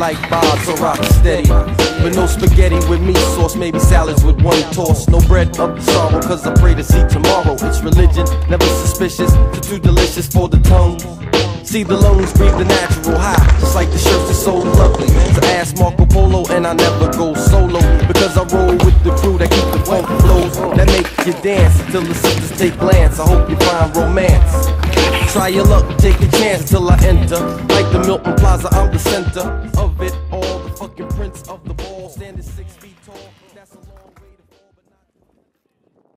like Bob, so rock steady. But no spaghetti with meat sauce, maybe salads with one toss. No bread of sorrow, cause I pray to see tomorrow. It's religion, never suspicious, too delicious for the tongue. See the lungs breathe the natural high, just like the shirts are so lovely. So ask Marco Polo and I never go solo, because I roll with the crew that keep the funk flows, that make you dance till the sisters take glance. I hope you find romance. Try your luck, take a chance till I enter. Like the Milton Plaza, I'm the center of it all, the fucking prince of the